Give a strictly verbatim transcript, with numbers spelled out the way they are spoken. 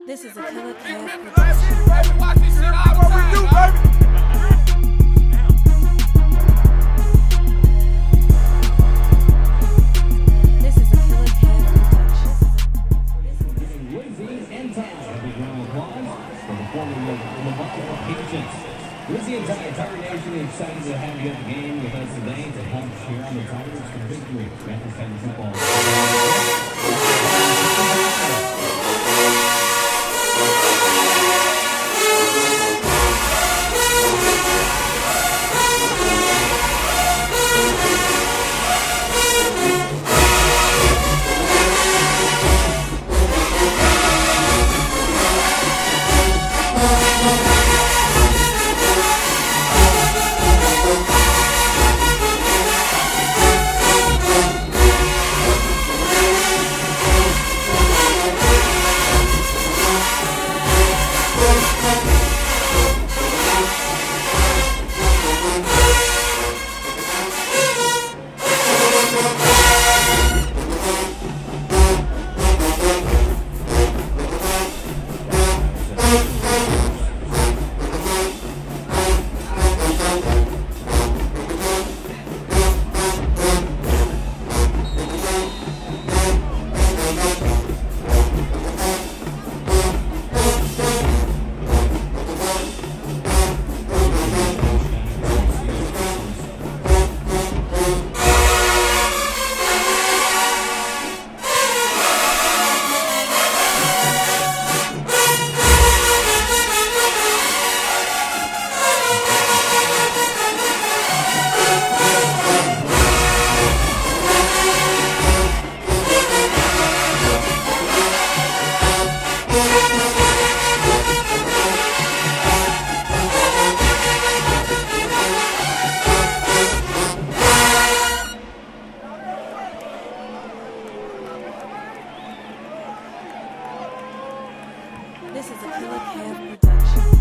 This is a Killa production. Baby, watch this shit all the time, you, dog. This is a Killa production. Lizzie and Ty. A big round of applause for the former Nevada Patriots. Lizzie and Ty, Tiger Nation, excited to have you at the game with us today to help cheer on the Tigers for victory. Memphis Titans football. This is a Killa production.